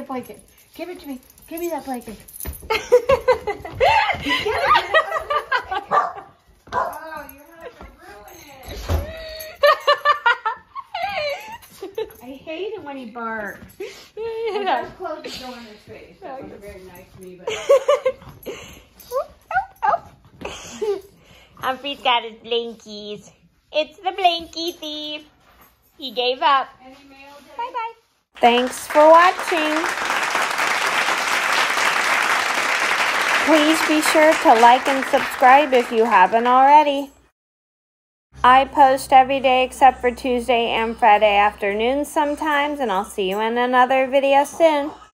blanket. Give it to me. Give me that blanket. Oh, you have to ruin it. I hate it when he barks. I just closed the door in his face. That was very nice to me, but... Humphrey's got his blankies. It's the blankie thief. He gave up. Bye-bye. Thanks for watching. Please be sure to like and subscribe if you haven't already. I post every day except for Tuesday and Friday afternoons sometimes, and I'll see you in another video soon.